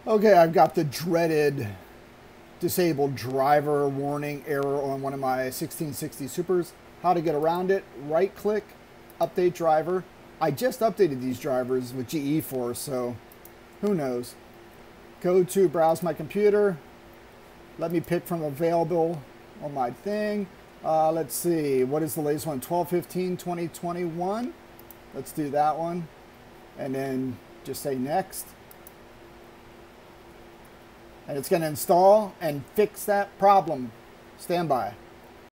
Okay, I've got the dreaded disabled driver warning error on one of my 1660 Supers. How to get around it? Right click, update driver. I just updated these drivers with GE4, so who knows. Go to browse my computer. Let me pick from available on my thing. Let's see, what is the latest one? 12/15/2021. Let's do that one. And then just say next. And it's going to install and fix that problem. Stand by.